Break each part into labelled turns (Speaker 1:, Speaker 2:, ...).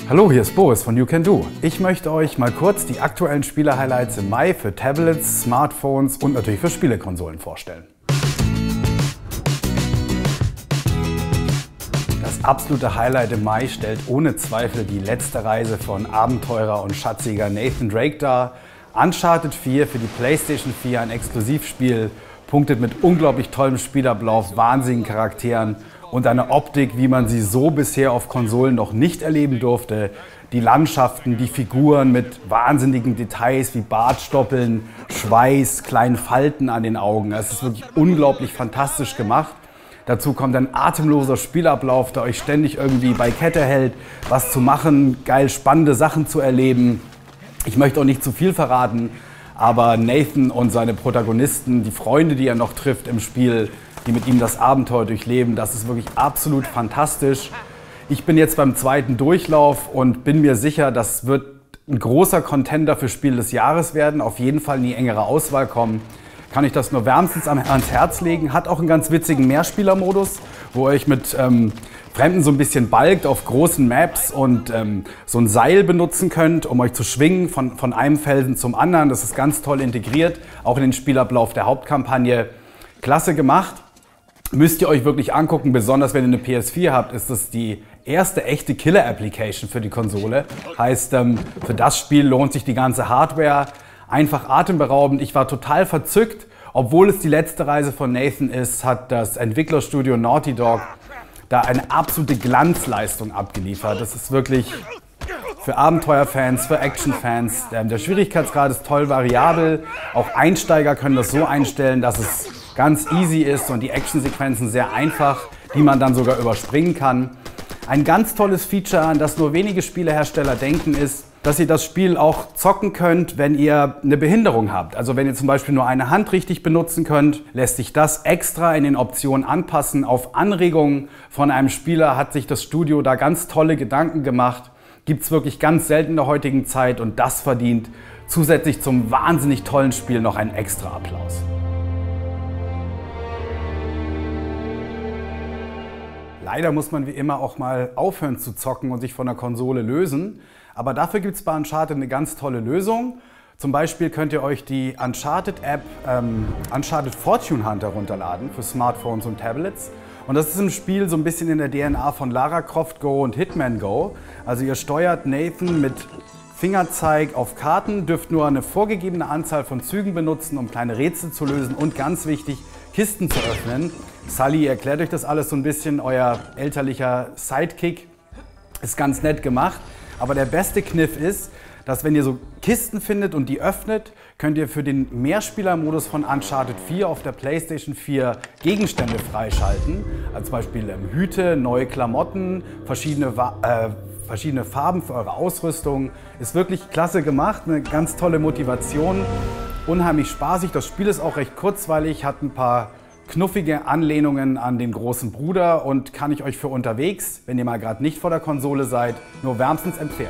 Speaker 1: Hallo, hier ist Boris von You Can Do. Ich möchte euch mal kurz die aktuellen Spiele-Highlights im Mai für Tablets, Smartphones und natürlich für Spielekonsolen vorstellen. Das absolute Highlight im Mai stellt ohne Zweifel die letzte Reise von Abenteurer und Schatzjäger Nathan Drake dar. Uncharted 4 für die PlayStation 4, ein Exklusivspiel, punktet mit unglaublich tollem Spielablauf, wahnsinnigen Charakteren und einer Optik, wie man sie so bisher auf Konsolen noch nicht erleben durfte. Die Landschaften, die Figuren mit wahnsinnigen Details wie Bartstoppeln, Schweiß, kleinen Falten an den Augen. Es ist wirklich unglaublich fantastisch gemacht. Dazu kommt ein atemloser Spielablauf, der euch ständig irgendwie bei Kette hält, was zu machen, geil spannende Sachen zu erleben. Ich möchte auch nicht zu viel verraten, aber Nathan und seine Protagonisten, die Freunde, die er noch trifft im Spiel, die mit ihm das Abenteuer durchleben, das ist wirklich absolut fantastisch. Ich bin jetzt beim zweiten Durchlauf und bin mir sicher, das wird ein großer Contender für Spiel des Jahres werden, auf jeden Fall in die engere Auswahl kommen. Kann ich das nur wärmstens ans Herz legen. Hat auch einen ganz witzigen Mehrspielermodus, wo ihr euch mit Fremden so ein bisschen balgt auf großen Maps und so ein Seil benutzen könnt, um euch zu schwingen von einem Felsen zum anderen. Das ist ganz toll integriert, auch in den Spielablauf der Hauptkampagne. Klasse gemacht. Müsst ihr euch wirklich angucken, besonders wenn ihr eine PS4 habt, ist das die erste echte Killer-Application für die Konsole. Heißt, für das Spiel lohnt sich die ganze Hardware. Einfach atemberaubend. Ich war total verzückt. Obwohl es die letzte Reise von Nathan ist, hat das Entwicklerstudio Naughty Dog da eine absolute Glanzleistung abgeliefert. Das ist wirklich für Abenteuerfans, für Actionfans. Der Schwierigkeitsgrad ist toll variabel. Auch Einsteiger können das so einstellen, dass es ganz easy ist und die Actionsequenzen sehr einfach, die man dann sogar überspringen kann. Ein ganz tolles Feature, an das nur wenige Spielehersteller denken, ist, dass ihr das Spiel auch zocken könnt, wenn ihr eine Behinderung habt. Also wenn ihr zum Beispiel nur eine Hand richtig benutzen könnt, lässt sich das extra in den Optionen anpassen. Auf Anregungen von einem Spieler hat sich das Studio da ganz tolle Gedanken gemacht. Gibt es wirklich ganz selten in der heutigen Zeit und das verdient zusätzlich zum wahnsinnig tollen Spiel noch einen extra Applaus. Leider muss man wie immer auch mal aufhören zu zocken und sich von der Konsole lösen. Aber dafür gibt es bei Uncharted eine ganz tolle Lösung. Zum Beispiel könnt ihr euch die Uncharted-App Uncharted Fortune Hunter runterladen für Smartphones und Tablets. Und das ist im Spiel so ein bisschen in der DNA von Lara Croft Go und Hitman Go. Also ihr steuert Nathan mit Fingerzeig auf Karten, dürft nur eine vorgegebene Anzahl von Zügen benutzen, um kleine Rätsel zu lösen und ganz wichtig, Kisten zu öffnen. Sully erklärt euch das alles so ein bisschen, euer elterlicher Sidekick. Ist ganz nett gemacht, aber der beste Kniff ist, dass wenn ihr so Kisten findet und die öffnet, könnt ihr für den Mehrspielermodus von Uncharted 4 auf der PlayStation 4 Gegenstände freischalten. Also zum Beispiel Hüte, neue Klamotten, verschiedene Farben für eure Ausrüstung. Ist wirklich klasse gemacht, eine ganz tolle Motivation, unheimlich spaßig. Das Spiel ist auch recht kurzweilig, hat ein paar knuffige Anlehnungen an den großen Bruder und kann ich euch für unterwegs, wenn ihr mal gerade nicht vor der Konsole seid, nur wärmstens empfehlen.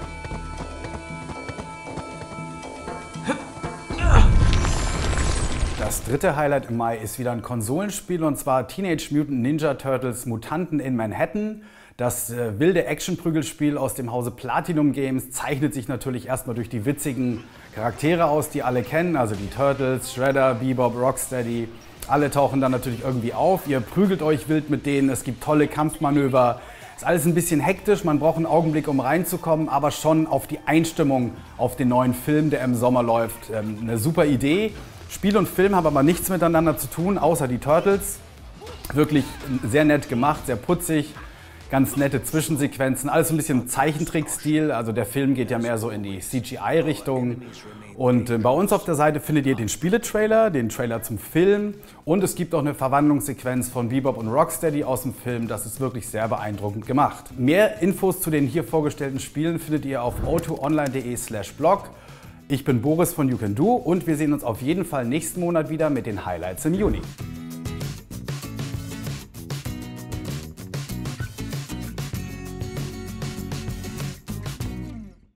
Speaker 1: Das dritte Highlight im Mai ist wieder ein Konsolenspiel und zwar Teenage Mutant Ninja Turtles Mutanten in Manhattan. Das wilde Action-Prügelspiel aus dem Hause Platinum Games zeichnet sich natürlich erstmal durch die witzigen Charaktere aus, die alle kennen, also die Turtles, Shredder, Bebop, Rocksteady. Alle tauchen dann natürlich irgendwie auf, ihr prügelt euch wild mit denen, es gibt tolle Kampfmanöver. Ist alles ein bisschen hektisch, man braucht einen Augenblick, um reinzukommen, aber schon auf die Einstimmung auf den neuen Film, der im Sommer läuft, eine super Idee. Spiel und Film haben aber nichts miteinander zu tun, außer die Turtles. Wirklich sehr nett gemacht, sehr putzig, ganz nette Zwischensequenzen, alles so ein bisschen Zeichentrick-Stil. Also der Film geht ja mehr so in die CGI-Richtung. Und bei uns auf der Seite findet ihr den Spieletrailer, den Trailer zum Film und es gibt auch eine Verwandlungssequenz von Bebop und Rocksteady aus dem Film. Das ist wirklich sehr beeindruckend gemacht. Mehr Infos zu den hier vorgestellten Spielen findet ihr auf o2online.de/blog. Ich bin Boris von You Can Do und wir sehen uns auf jeden Fall nächsten Monat wieder mit den Highlights im Juni.